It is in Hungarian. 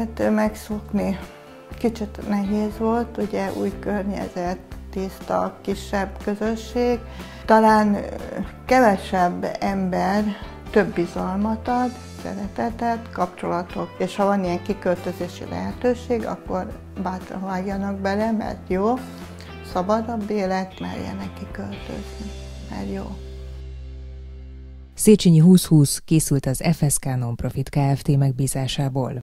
Hát megszokni kicsit nehéz volt, ugye új környezet, tiszta, kisebb közösség. Talán kevesebb ember több bizalmat ad, szeretetet, kapcsolatok, és ha van ilyen kiköltözési lehetőség, akkor bátran vágjanak bele, mert jó, szabadabb élet, merjenek kiköltözni, mert jó. Széchenyi 2020 készült az FSK Nonprofit Kft. Megbízásából.